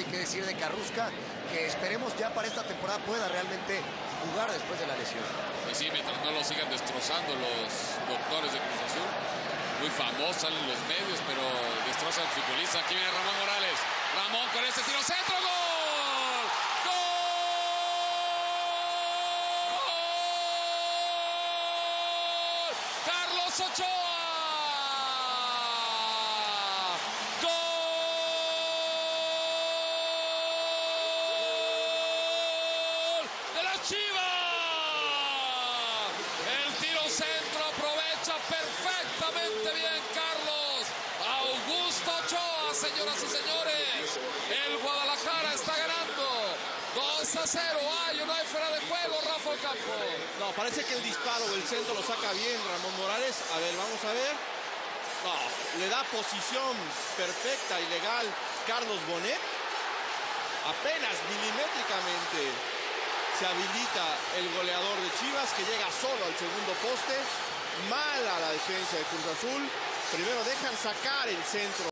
y qué decir de Carrusca, que esperemos ya para esta temporada pueda realmente jugar después de la lesión. Y sí, mientras no lo sigan destrozando los doctores de Cruz Azul, muy famosos en los medios, pero destroza al futbolista. Aquí viene Ramón Morales. Ramón con este tiro centro, ¡gol! Carlos Ochoa. ¡Gol de las Chivas! El tiro centro aprovecha perfectamente bien Carlos Augusto Ochoa, señoras y señores. El Guadalajara está ganando 2-0. No hay fuera de juego, Rafa Ocampo. No, parece que el disparo o el centro lo saca bien Ramón Morales. A ver, vamos a ver. No, le da posición perfecta y legal Carlos Bonet. Apenas milimétricamente se habilita el goleador de Chivas, que llega solo al segundo poste. Mala la defensa de Cruz Azul. Primero dejan sacar el centro